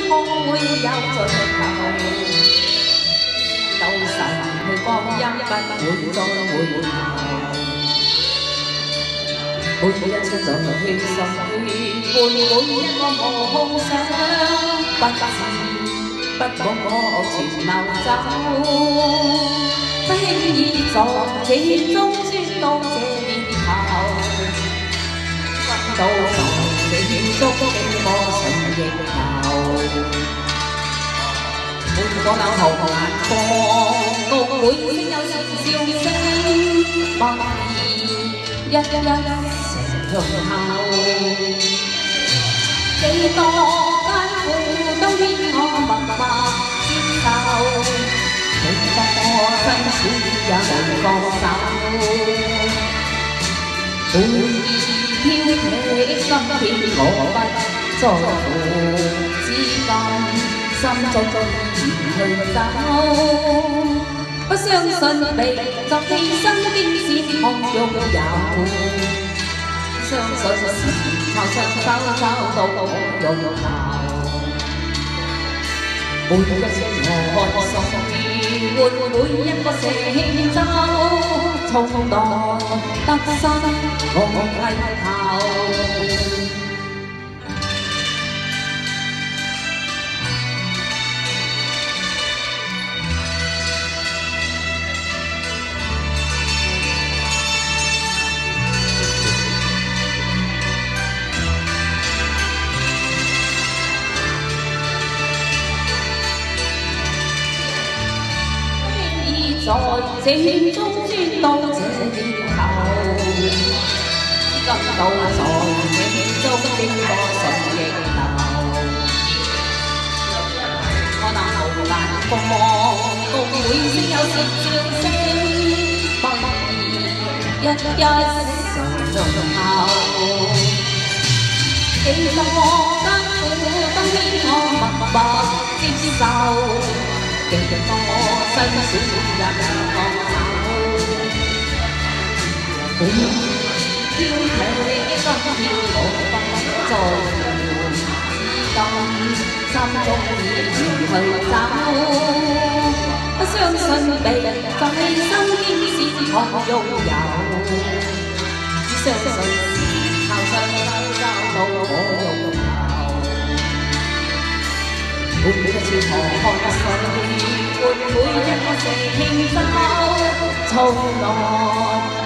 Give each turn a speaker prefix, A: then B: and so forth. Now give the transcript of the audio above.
A: 空會有盡頭，有神去光陰不會再回頭。每一次在氣心陪伴，每一個無空想，不知不覺我全流走，不輕易在這中轉到這年頭。 到在這中經過順逆流，每個繡紅眼光，共會聲有笑聲，不易一成後。幾多艱苦都偏我默默接受，幾多辛苦也無放手。 滿意挑剔，今天我不在乎，至今心中依然去走。不相信被就犧牲經先學擁有，相信時候雙手找到我擁有。每一次我開心換每一個成就，從來得失我低頭。在這中轉到這年頭，今到在這中經過順逆流，我那無眼光，共會聲有笑聲，不易一常後。幾多艱苦都偏我默默接受。 幾多辛苦也未放手，每挑剔今天我不在乎，至今心中已然去走。不相信被在身邊先學擁有，只相信時候雙手交到我擁有。 每一次我看水，換每一個成就，從來。